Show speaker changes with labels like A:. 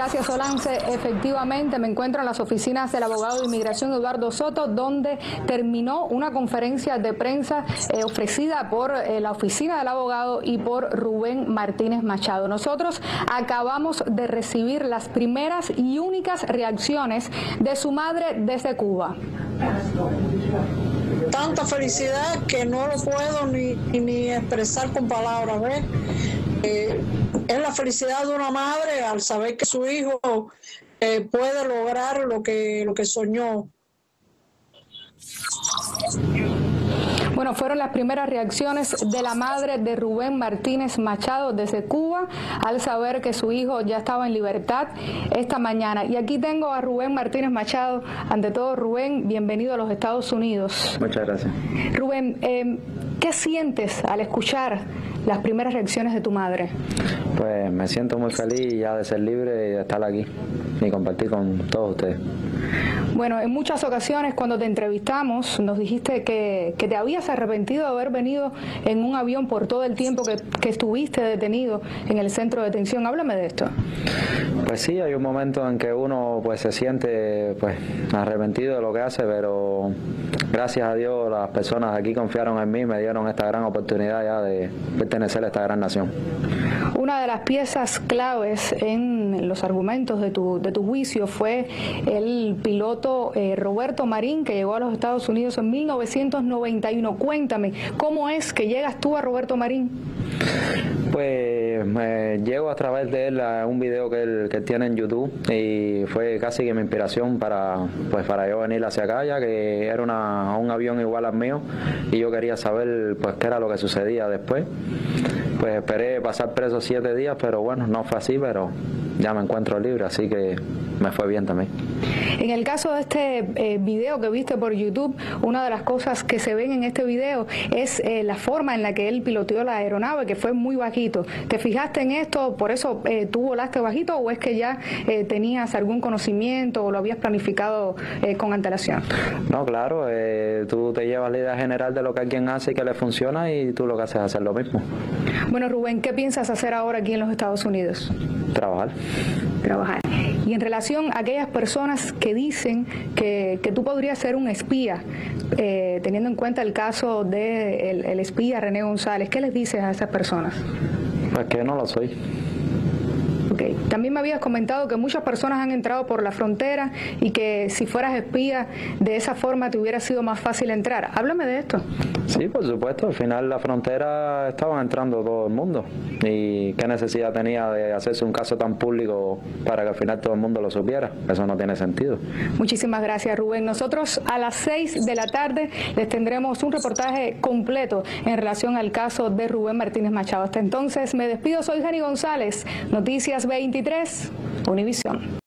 A: Gracias, Solance. Efectivamente, me encuentro en las oficinas del abogado de inmigración Eduardo Soto, donde terminó una conferencia de prensa ofrecida por la oficina del abogado y por Rubén Martínez Machado. Nosotros acabamos de recibir las primeras y únicas reacciones de su madre desde Cuba.
B: Tanta felicidad que no lo puedo ni expresar con palabras, ¿ves? Es la felicidad de una madre al saber que su hijo puede lograr lo que soñó.
A: Bueno, fueron las primeras reacciones de la madre de Rubén Martínez Machado desde Cuba al saber que su hijo ya estaba en libertad esta mañana. Y aquí tengo a Rubén Martínez Machado. Ante todo, Rubén, bienvenido a los Estados Unidos.
C: Muchas gracias.
A: Rubén, ¿qué sientes al escuchar las primeras reacciones de tu madre?
C: Pues me siento muy feliz ya de ser libre y de estar aquí y compartir con todos ustedes.
A: Bueno, en muchas ocasiones cuando te entrevistamos nos dijiste que te habías arrepentido de haber venido en un avión por todo el tiempo que estuviste detenido en el centro de detención. Háblame de esto.
C: Pues sí, hay un momento en que uno pues se siente pues arrepentido de lo que hace, pero gracias a Dios las personas aquí confiaron en mí, me dieron esta gran oportunidad ya de pertenecer a esta gran nación.
A: Una de las piezas claves en los argumentos de tu juicio fue el piloto Roberto Marín, que llegó a los Estados Unidos en 1991. Cuéntame, ¿cómo es que llegas tú a Roberto Marín?
C: Pues me llego a través de él a un video que él tiene en YouTube y fue casi que mi inspiración para yo venir hacia acá, ya que era un avión igual al mío y yo quería saber pues qué era lo que sucedía después. Pues esperé pasar preso 7 días, pero bueno, no fue así, pero ya me encuentro libre, así que me fue bien también.
A: En el caso de este video que viste por YouTube, una de las cosas que se ven en este video es la forma en la que él piloteó la aeronave, que fue muy bajito. ¿Te fijaste en esto? ¿Por eso tú volaste bajito o es que ya tenías algún conocimiento o lo habías planificado con antelación?
C: No, claro, tú te llevas la idea general de lo que alguien hace y que le funciona y tú lo que haces es hacer lo mismo.
A: Bueno, Rubén, ¿qué piensas hacer ahora aquí en los Estados Unidos?
C: Trabajar.
A: Y en relación a aquellas personas que dicen que tú podrías ser un espía, teniendo en cuenta el caso del espía René González, ¿qué les dices a esas personas?
C: Pues que no lo soy.
A: Okay. También me habías comentado que muchas personas han entrado por la frontera y que si fueras espía de esa forma te hubiera sido más fácil entrar. Háblame de esto.
C: Sí, por supuesto. Al final la frontera estaban entrando todo el mundo. ¿Y qué necesidad tenía de hacerse un caso tan público para que al final todo el mundo lo supiera? Eso no tiene sentido.
A: Muchísimas gracias, Rubén. Nosotros a las 6 de la tarde les tendremos un reportaje completo en relación al caso de Rubén Martínez Machado. Hasta entonces me despido. Soy Jani González. Noticias 23, Univisión.